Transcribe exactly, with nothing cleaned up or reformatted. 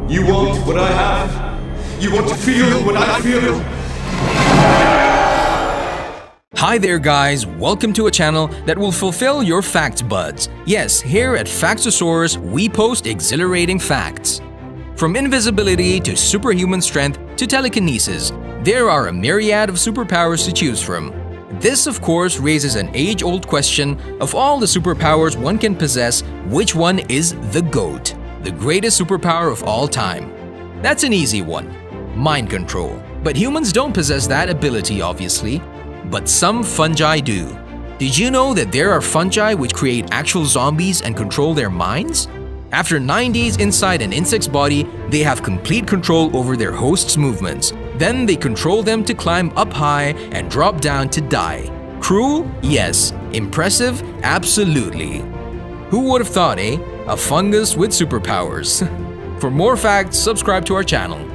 You want what I have? You want to feel what I feel? Hi there guys, welcome to a channel that will fulfill your fact buds. Yes, here at Factsosaurus, we post exhilarating facts. From invisibility to superhuman strength to telekinesis, there are a myriad of superpowers to choose from. This of course raises an age-old question: of all the superpowers one can possess, which one is the GOAT? The greatest superpower of all time? That's an easy one. Mind control. But humans don't possess that ability obviously. But some fungi do. Did you know that there are fungi which create actual zombies and control their minds? After nine days inside an insect's body, they have complete control over their host's movements. Then they control them to climb up high and drop down to die. Cruel? Yes. Impressive? Absolutely. Who would have thought, eh? A fungus with superpowers. For more facts, subscribe to our channel.